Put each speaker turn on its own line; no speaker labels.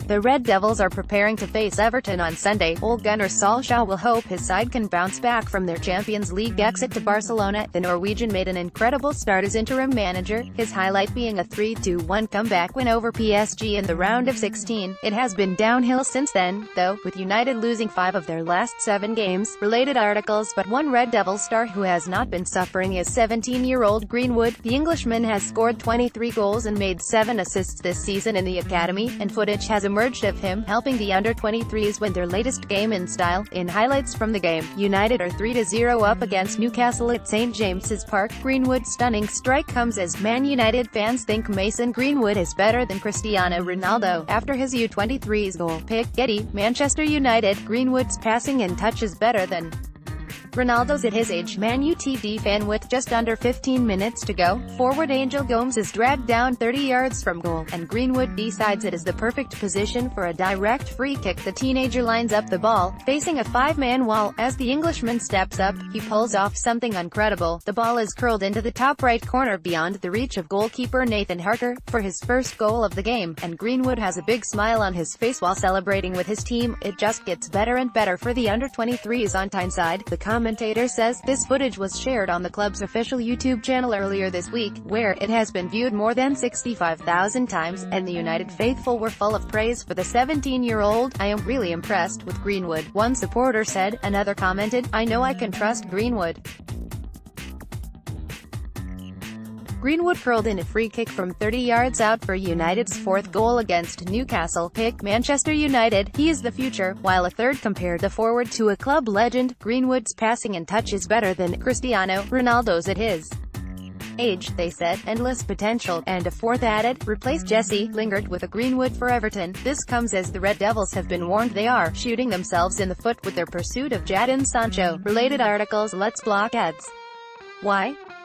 The Red Devils are preparing to face Everton on Sunday. Ole Gunnar Solskjaer will hope his side can bounce back from their Champions League exit to Barcelona. The Norwegian made an incredible start as interim manager, his highlight being a 3-1 comeback win over PSG in the round of 16. It has been downhill since then, though, with United losing 5 of their last 7 games. Related articles, but one Red Devil star who has not been suffering is 17-year-old Greenwood. The Englishman has scored 23 goals and made 7 assists this season in the academy, and footage has emerged of him helping the under-23s win their latest game in style. In highlights from the game, United are 3-0 up against Newcastle at St James's Park. Greenwood's stunning strike comes as Man United fans think Mason Greenwood is better than Cristiano Ronaldo. After his U23's goal, pick Getty, Manchester United, Greenwood's passing and touch is better than Ronaldo's at his age. Man United fan with just under 15 minutes to go. Forward Angel Gomes is dragged down 30 yards from goal, and Greenwood decides it is the perfect position for a direct free kick. The teenager lines up the ball, facing a 5-man wall. As the Englishman steps up, he pulls off something incredible. The ball is curled into the top right corner beyond the reach of goalkeeper Nathan Harker, for his first goal of the game, and Greenwood has a big smile on his face while celebrating with his team. It just gets better and better for the under-23s on Tyneside. The commentator says this footage was shared on the club's official YouTube channel earlier this week, where it has been viewed more than 65,000 times, and the United faithful were full of praise for the 17-year-old. "I am really impressed with Greenwood," one supporter said. Another commented, "I know I can trust Greenwood." Greenwood curled in a free kick from 30 yards out for United's 4th goal against Newcastle. Pick Manchester United, he is the future, while a third compared the forward to a club legend. Greenwood's passing and touch is better than Cristiano Ronaldo's at his age, they said. Endless potential. And a fourth added, replace Jesse Lingard with a Greenwood for Everton. This comes as the Red Devils have been warned they are shooting themselves in the foot with their pursuit of Jadon Sancho. Related articles. Let's block ads. Why?